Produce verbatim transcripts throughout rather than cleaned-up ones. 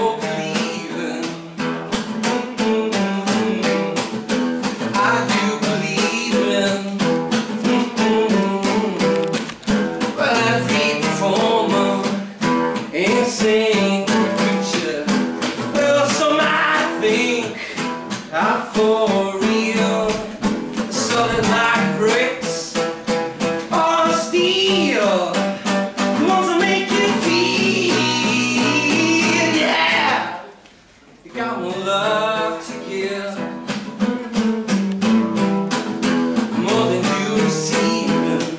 for believing. I do believe in. Well, every performer insane creature. Well, some might think I'm for real, solid like bricks or steel. Ones that make you feel, yeah, you got more love to give, more than you receive.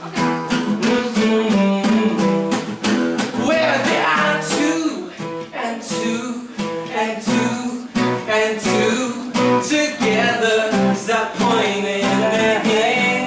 Mm-hmm. Well, there are two and two and two and two together. Stop pointing their hand.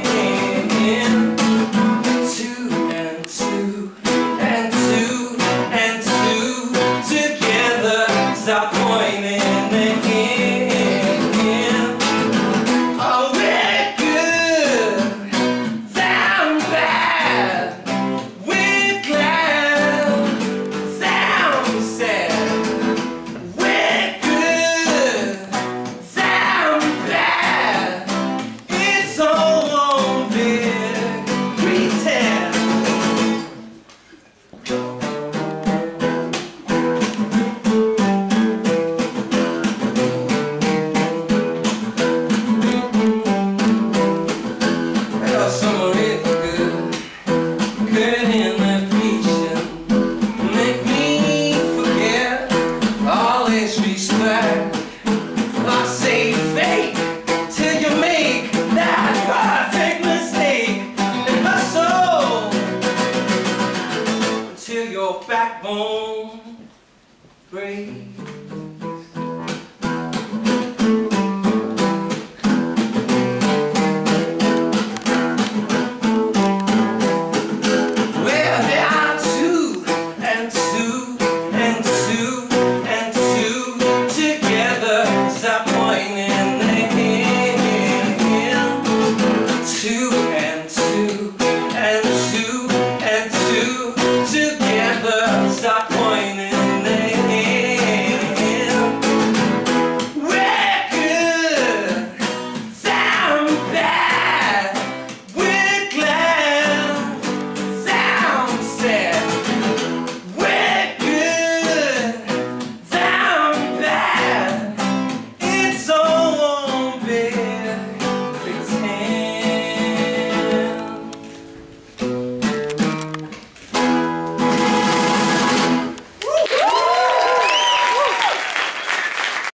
Two and two and two and two together. Stop pointing their hand. Oh, we're good, sound bad. We're glad, sound sad. We're good, sound bad. It's all one big pretend. Well, some are really good, good in their preaching. Make me forget all this respect. I say fake till you make that perfect mistake, and hustle till your backbone breaks.